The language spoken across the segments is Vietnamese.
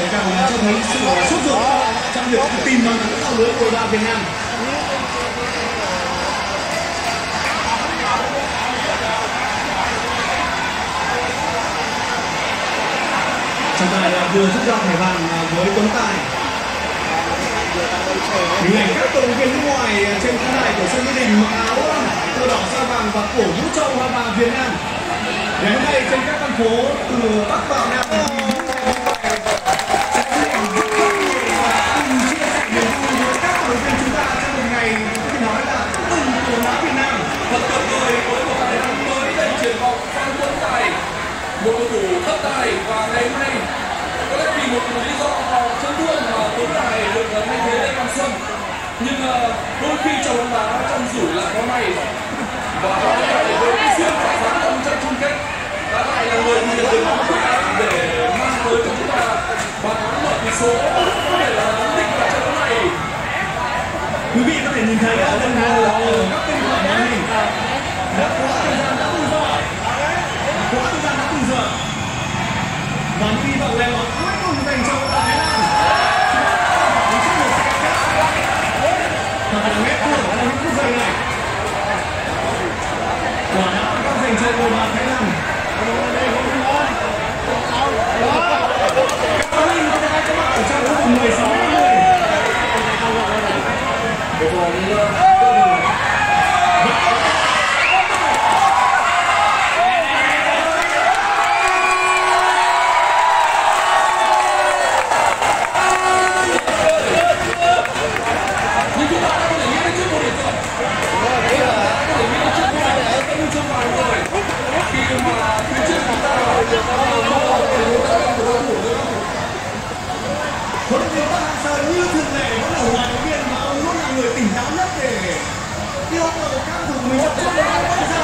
càng cho thấy sự sốt ruột trong việc tìm bằng thắng sau lưới của đội Việt Nam. Trọng tài vừa rút ra thẻ vàng với Tuấn Tài. Hình ảnh các cầu thủ viên nước ngoài trên khán đài của sân Mỹ Đình mặc áo cờ đỏ sao vàng và cổ vũ cho Hoa Bà Việt Nam. Ngày hôm nay trên các con phố từ Bắc vào Nam sẽ cùng chia sẻ niềm vui với các cầu thủ viên chúng ta trong một ngày có thể nói là mừng của bóng đá Việt Nam. Thật tuyệt vời với một tài năng mới lên triển vọng Phan Tuấn Tài, một cầu thủ thất tài, và ngày hôm nay có lẽ vì một lý do chấn thương mà Tuấn Tài được thay thế Lê Văn Xuân, nhưng đôi khi trong bóng đá trong rủi lại có may, và có lẽ với cái duyên phải thắng trong trận chung kết đã lại là người nhận được bóng để mang tới cho chúng ta bàn thắng mở tỷ số có thể là định vào trận đấu này. Quý vị có thể nhìn thấy lần nào ở các kênh của màn hình đã quá thời gian đã bù giờ, và hy vọng là nó cuối cùng dành cho đội Thái Lan. Thật là ghét thương ở những phút giây này. Quả đã có dành cho đội Thái Lan. Caroline có thể có mặt ở trong phút 16 người. Huấn luyện viên Park Hang-seo như thường lệ vẫn là huấn luyện viên mà ông luôn là người tỉnh táo nhất để yêu cầu các cầu thủ mình tập trung vào bây giờ.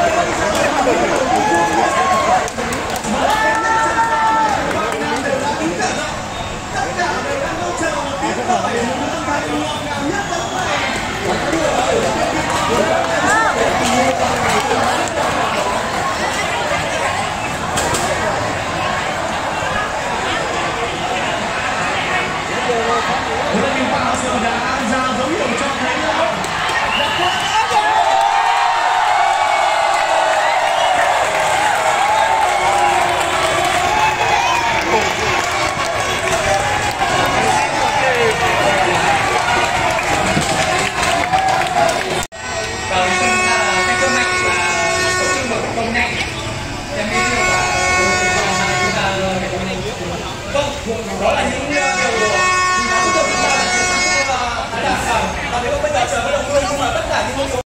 Việt Nam đều đã tính cẩn thận, tất cả đều đang mong chờ một tiếng còi, một âm thanh ngọt ngào nhất lúc này. Huấn luyện viên Park Hang-seo đã ra dấu hiệu cho thấy là đó là những điều